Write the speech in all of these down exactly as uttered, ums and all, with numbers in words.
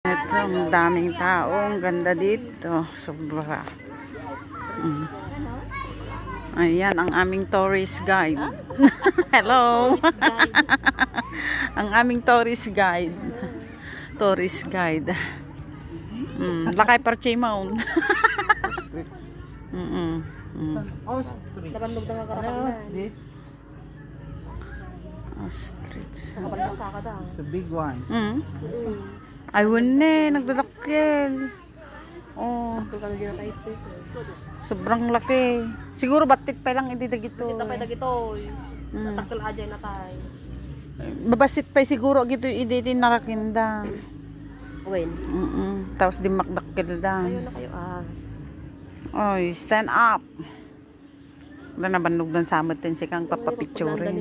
Ito, ang daming tao. Ang ganda dito. Sobra. Mm. Ayan, ang aming tourist guide. Hello! Tourist guide. Ang aming tourist guide. Tourist guide. Mm, Lakay Parche Mount. mm -mm. Mm. Ostrich. Nabandog na kakarapan What's na. this? Ostrich. Nakabandog sa ka daw. It's a big one. Mm. Mm. Ay, wala. Nagdadakkel. Oh, Ito ka na din na kahit ito. sobrang laki. Siguro batit pa lang ididagito. Kasi tapay dagito. Mm. Natakil aja na tayo. Babasit pa siguro gito iditi narakinda. When? Mm -mm. Tapos di makdakkel da. Ayun na kayo ah. Oy, stand up. Wala na bandog dan samot din si kang papapicturin.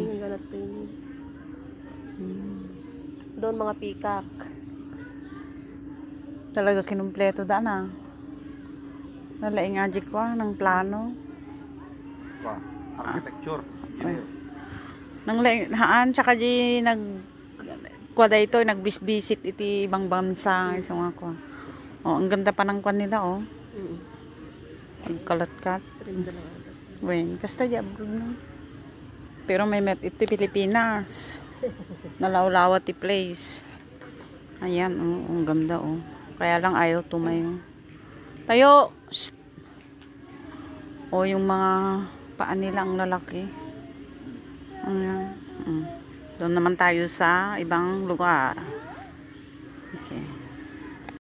Hmm. Doon mga pikak. Talaga kinumpleto da na. Nalaing aji ko ah, ng plano. Wow. Architecture. Ay. Nang laing haan tsaka di nag kuwada ito nagbisbisit iti ibang bansa iso nga ko. Oh, ang ganda pa ng kwan nila oh. Mm. Nagkalat-kat. Ganda na. Wen, kasta di abroad na. Pero may met iti Pilipinas. Nalaw-lawat ti place. Ayan, oh, ang ganda oh. Kaya lang ayaw tumayo. Tayo! Shh! O yung mga paan nila ang lalaki. Ayan. Mm. Doon naman tayo sa ibang lugar.